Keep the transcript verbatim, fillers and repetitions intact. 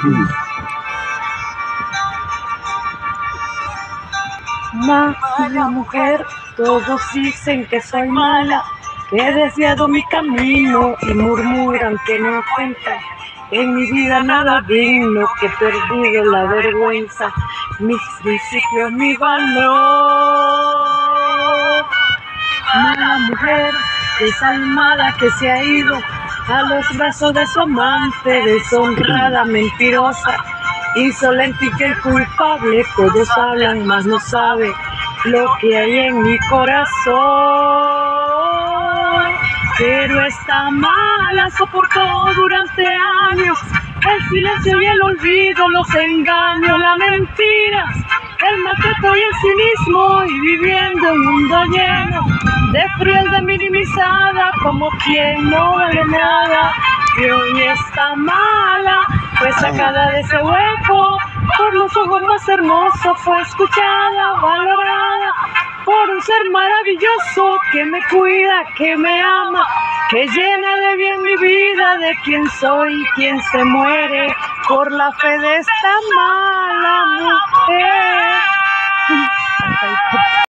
Mala mujer, todos dicen que soy mala, que he desviado mi camino y murmuran que no cuenta. En mi vida nada digno, que he perdido la vergüenza, mis principios, mi valor. Mala mujer, desalmada que se ha ido a los brazos de su amante, deshonrada, mentirosa, insolente y que el culpable. Todos hablan, mas no sabe lo que hay en mi corazón. Pero esta mala soportó durante años el silencio y el olvido, los engaños, las mentiras, el maltrato y el cinismo, y viviendo en un mundo lleno de frialdad minimizada, como quien no vale nada. Y hoy esta mala fue sacada de ese hueco por los ojos más hermosos, fue escuchada, valorada por un ser maravilloso que me cuida, que me ama, que llena de bien mi vida, de quien soy, quien se muere por la fe de esta mala mujer.